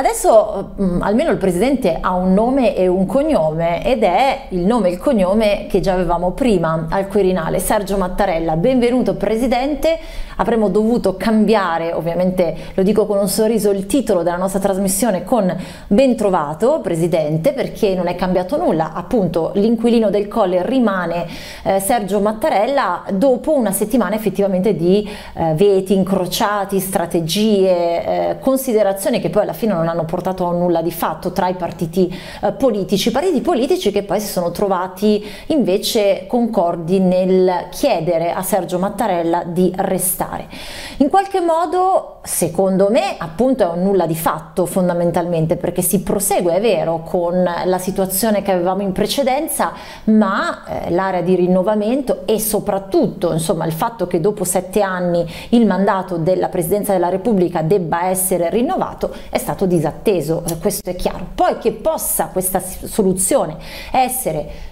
adesso almeno il presidente ha un nome e un cognome, ed è il nome e il cognome che già avevamo prima al Quirinale: Sergio Mattarella. Benvenuto presidente. Avremmo dovuto cambiare, ovviamente lo dico con un sorriso, il titolo della nostra trasmissione con ben trovato presidente, perché non è cambiato nulla. Appunto, l'inquilino del Colle rimane Sergio Mattarella dopo una settimana effettivamente di veti incrociati, strategie, considerazioni che poi alla fine non hanno portato a nulla di fatto tra i partiti politici che poi si sono trovati invece concordi nel chiedere a Sergio Mattarella di restare. In qualche modo, secondo me, appunto, è un nulla di fatto fondamentalmente, perché si prosegue, è vero, con la situazione che avevamo in precedenza, ma l'area di rinnovamento e soprattutto, insomma, il fatto che dopo 7 anni il mandato della Presidenza della Repubblica debba essere rinnovato è stato disatteso, questo è chiaro. Poi che possa questa soluzione essere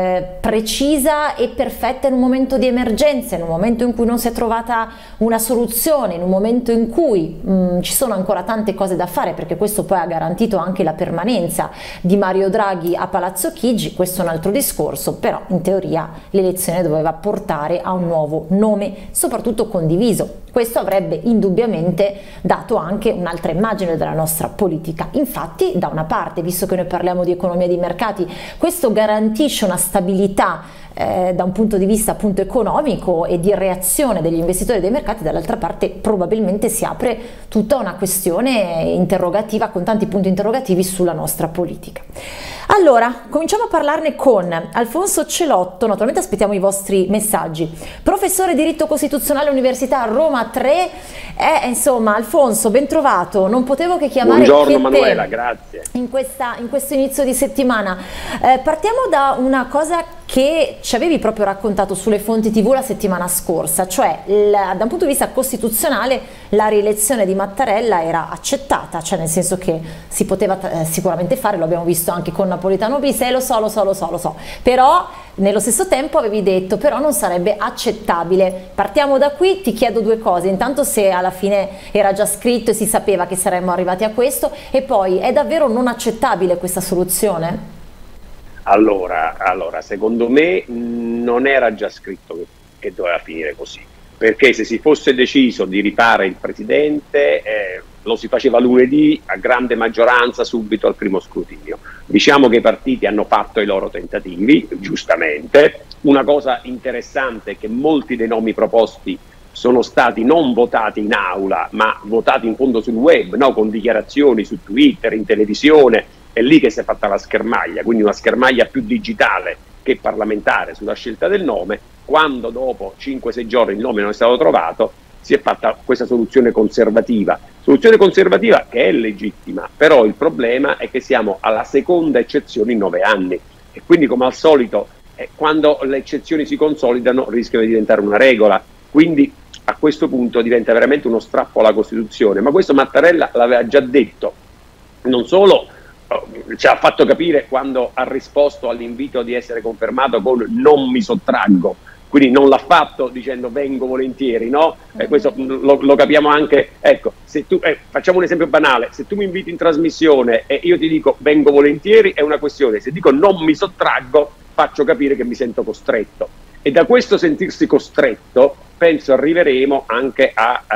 precisa e perfetta in un momento di emergenza, in un momento in cui non si è trovata una soluzione, in un momento in cui ci sono ancora tante cose da fare, perché questo poi ha garantito anche la permanenza di Mario Draghi a Palazzo Chigi, questo è un altro discorso, però in teoria l'elezione doveva portare a un nuovo nome, soprattutto condiviso. Questo avrebbe indubbiamente dato anche un'altra immagine della nostra politica. Infatti, da una parte, visto che noi parliamo di economia di mercati, questo garantisce una stabilità da un punto di vista appunto economico e di reazione degli investitori dei mercati, dall'altra parte probabilmente si apre tutta una questione interrogativa con tanti punti interrogativi sulla nostra politica. Allora, cominciamo a parlarne con Alfonso Celotto, naturalmente aspettiamo i vostri messaggi, professore di diritto costituzionale Università Roma 3, insomma Alfonso, ben trovato, non potevo che chiamare Buongiorno Manuela, grazie. In questo inizio di settimana. Partiamo da una cosa che ci avevi proprio raccontato sulle fonti TV la settimana scorsa, cioè da un punto di vista costituzionale la rielezione di Mattarella era accettata, cioè nel senso che si poteva sicuramente fare, lo abbiamo visto anche con Napolitano bis, lo so, però nello stesso tempo avevi detto però non sarebbe accettabile. Partiamo da qui, ti chiedo due cose: intanto se alla fine era già scritto e si sapeva che saremmo arrivati a questo, e poi è davvero non accettabile questa soluzione? Allora, secondo me non era già scritto che doveva finire così, perché se si fosse deciso di rifare il presidente lo si faceva lunedì a grande maggioranza subito al primo scrutinio. Diciamo che i partiti hanno fatto i loro tentativi, giustamente. Una cosa interessante è che molti dei nomi proposti sono stati non votati in aula, ma votati in fondo sul web, no? Con dichiarazioni su Twitter, in televisione. È lì che si è fatta la schermaglia, quindi una schermaglia più digitale che parlamentare sulla scelta del nome. Quando dopo 5-6 giorni il nome non è stato trovato, si è fatta questa soluzione conservativa che è legittima, però il problema è che siamo alla seconda eccezione in 9 anni e quindi, come al solito, quando le eccezioni si consolidano rischiano di diventare una regola, quindi a questo punto diventa veramente uno strappo alla Costituzione. Ma questo Mattarella l'aveva già detto, non solo ci ha fatto capire quando ha risposto all'invito di essere confermato con "non mi sottraggo", quindi non l'ha fatto dicendo "vengo volentieri", no? Questo lo capiamo anche. Ecco, se tu, facciamo un esempio banale: se tu mi inviti in trasmissione e io ti dico "vengo volentieri" è una questione, se dico "non mi sottraggo" faccio capire che mi sento costretto, e da questo sentirsi costretto penso arriveremo anche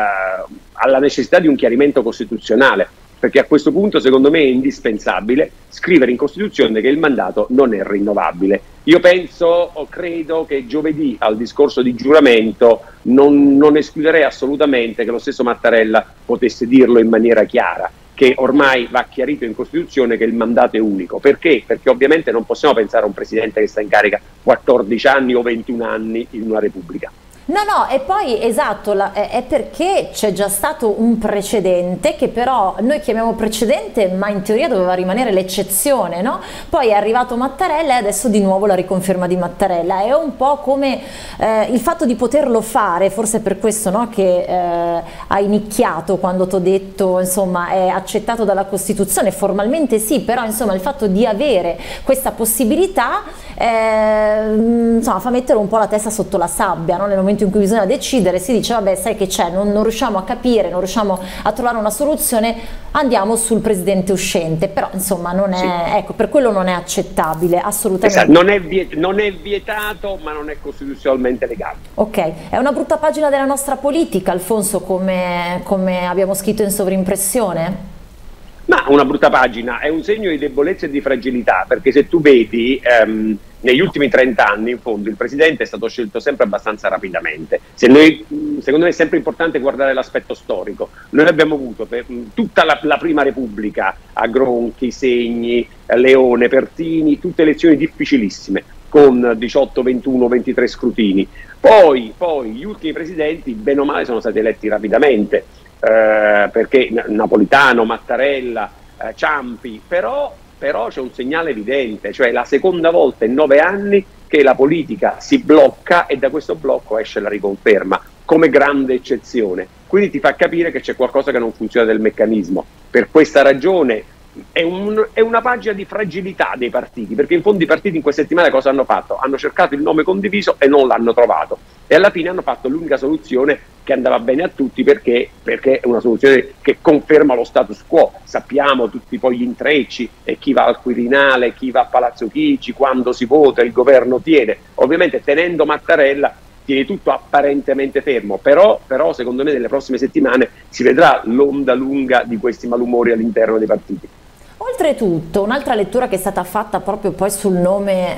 alla necessità di un chiarimento costituzionale, perché a questo punto secondo me è indispensabile scrivere in Costituzione che il mandato non è rinnovabile. Io penso o credo che giovedì al discorso di giuramento non escluderei assolutamente che lo stesso Mattarella potesse dirlo in maniera chiara, che ormai va chiarito in Costituzione che il mandato è unico. Perché? Perché ovviamente non possiamo pensare a un presidente che sta in carica 14 anni o 21 anni in una Repubblica. No, e poi esatto, è perché c'è già stato un precedente che però noi chiamiamo precedente, ma in teoria doveva rimanere l'eccezione, no? Poi è arrivato Mattarella e adesso di nuovo la riconferma di Mattarella. È un po' come il fatto di poterlo fare, forse è per questo, no, che hai nicchiato quando ti ho detto, insomma, è accettato dalla Costituzione, formalmente sì, però insomma il fatto di avere questa possibilità insomma, fa mettere un po' la testa sotto la sabbia, no? Nel momento momento in cui bisogna decidere si dice vabbè, sai che c'è, non riusciamo a capire, non riusciamo a trovare una soluzione, andiamo sul presidente uscente, però insomma non è, sì, ecco, per quello non è accettabile assolutamente. Esatto, non è vietato, ma non è costituzionalmente legale. Ok, è una brutta pagina della nostra politica, Alfonso, come abbiamo scritto in sovrimpressione? Ma una brutta pagina, è un segno di debolezza e di fragilità, perché se tu vedi negli ultimi 30 anni in fondo il presidente è stato scelto sempre abbastanza rapidamente. Secondo me è sempre importante guardare l'aspetto storico. Noi abbiamo avuto per tutta la prima Repubblica a Gronchi, Segni, Leone, Pertini, tutte elezioni difficilissime con 18, 21, 23 scrutini. Poi gli ultimi presidenti bene o male sono stati eletti rapidamente, perché Napolitano, Mattarella, Ciampi, però c'è un segnale evidente, cioè la seconda volta in 9 anni che la politica si blocca e da questo blocco esce la riconferma come grande eccezione, quindi ti fa capire che c'è qualcosa che non funziona del meccanismo. Per questa ragione è una pagina di fragilità dei partiti, perché in fondo i partiti in queste settimane cosa hanno fatto? Hanno cercato il nome condiviso e non l'hanno trovato, e alla fine hanno fatto l'unica soluzione che andava bene a tutti, perché è una soluzione che conferma lo status quo. Sappiamo tutti poi gli intrecci, e chi va al Quirinale, chi va a Palazzo Chigi, quando si vota il governo tiene, ovviamente tenendo Mattarella tiene tutto apparentemente fermo, però secondo me nelle prossime settimane si vedrà l'onda lunga di questi malumori all'interno dei partiti. Oltretutto, un'altra lettura che è stata fatta proprio poi sul nome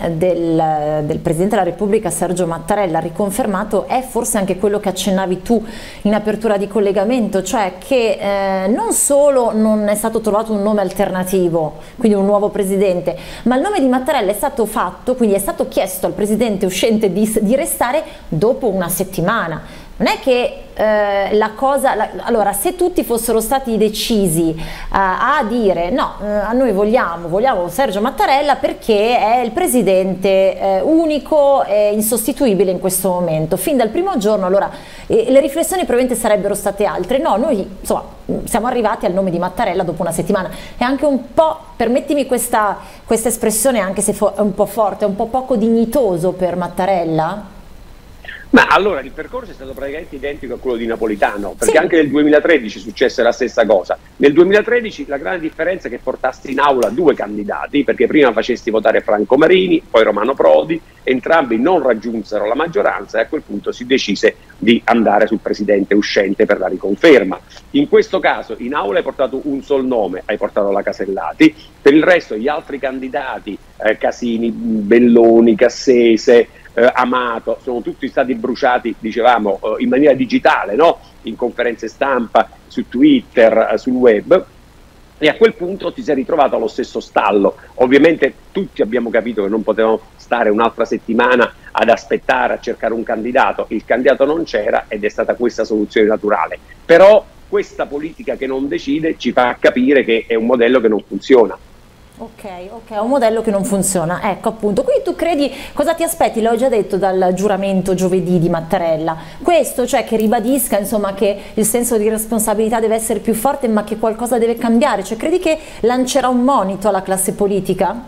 del Presidente della Repubblica Sergio Mattarella, riconfermato, è forse anche quello che accennavi tu in apertura di collegamento, cioè che non solo non è stato trovato un nome alternativo, quindi un nuovo Presidente, ma il nome di Mattarella è stato fatto, quindi è stato chiesto al Presidente uscente di restare dopo una settimana. Non è che allora, se tutti fossero stati decisi a dire no, a noi vogliamo Sergio Mattarella perché è il presidente unico e insostituibile in questo momento, fin dal primo giorno, allora le riflessioni probabilmente sarebbero state altre. No, noi insomma siamo arrivati al nome di Mattarella dopo una settimana. È anche un po', permettimi questa espressione, anche se è un po' forte, è un po' poco dignitoso per Mattarella? Ma allora il percorso è stato praticamente identico a quello di Napolitano, perché sì, anche nel 2013 successe la stessa cosa. Nel 2013 la grande differenza è che portasti in aula 2 candidati, perché prima facesti votare Franco Marini, poi Romano Prodi, entrambi non raggiunsero la maggioranza e a quel punto si decise di andare sul presidente uscente per la riconferma. In questo caso in aula hai portato un sol nome, hai portato la Casellati, per il resto gli altri candidati, Casini, Belloni, Cassese, Amato, sono tutti stati bruciati, dicevamo, in maniera digitale, no? In conferenze stampa, su Twitter, sul web, e a quel punto ti sei ritrovato allo stesso stallo. Ovviamente tutti abbiamo capito che non potevamo stare un'altra settimana ad aspettare, a cercare un candidato, il candidato non c'era ed è stata questa soluzione naturale, però questa politica che non decide ci fa capire che è un modello che non funziona. Ok, è un modello che non funziona, ecco appunto. Quindi tu credi, cosa ti aspetti, l'ho già detto, dal giuramento giovedì di Mattarella? Questo, cioè che ribadisca insomma che il senso di responsabilità deve essere più forte, ma che qualcosa deve cambiare, cioè credi che lancerà un monito alla classe politica?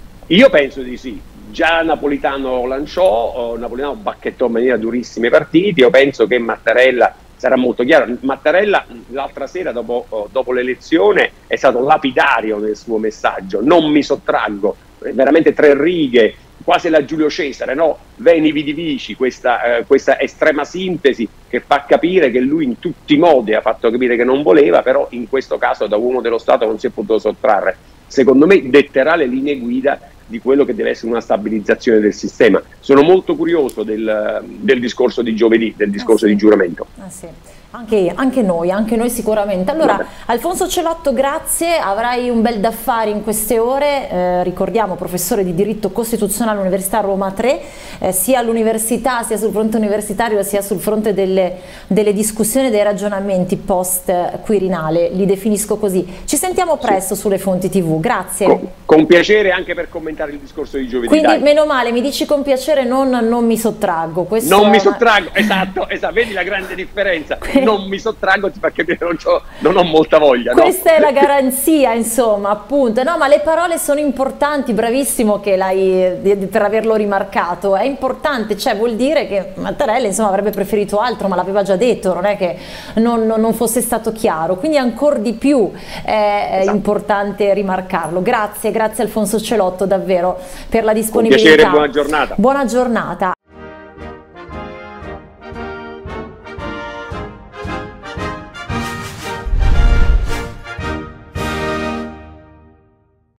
Io penso di sì. Già Napolitano lanciò, Napolitano bacchettò in maniera durissima i partiti, io penso che Mattarella sarà molto chiaro. Mattarella l'altra sera dopo l'elezione è stato lapidario nel suo messaggio: non mi sottraggo, veramente 3 righe, quasi la Giulio Cesare, no? Veni vidi vici, questa estrema sintesi che fa capire che lui in tutti i modi ha fatto capire che non voleva, però in questo caso da uomo dello Stato non si è potuto sottrarre. Secondo me detterà le linee guida di quello che deve essere una stabilizzazione del sistema. Sono molto curioso del discorso di giovedì, del discorso di giuramento. Sì. Anche noi sicuramente. Allora, Alfonso Celotto, grazie, avrai un bel d'affari in queste ore, ricordiamo professore di diritto costituzionale all'Università Roma 3, sia all'università, sia sul fronte universitario, sia sul fronte delle discussioni e dei ragionamenti post Quirinale, li definisco così. Ci sentiamo presto sulle fonti TV, grazie. Con piacere, anche per commentare commentare il discorso di giovedì. Quindi dai. meno male, mi dici con piacere non mi sottraggo. Questo non mi sottraggo, esatto, vedi la grande differenza. Non mi sottraggo, ti fa capire che non ho molta voglia. Questa è la garanzia, insomma, appunto. No, ma le parole sono importanti, bravissimo che per averlo rimarcato. È importante, cioè vuol dire che Mattarella insomma avrebbe preferito altro, ma l'aveva già detto, non è che non fosse stato chiaro. Quindi ancora di più è importante rimarcarlo. Grazie Alfonso Celotto davvero per la disponibilità. Un piacere, buona giornata. Buona giornata.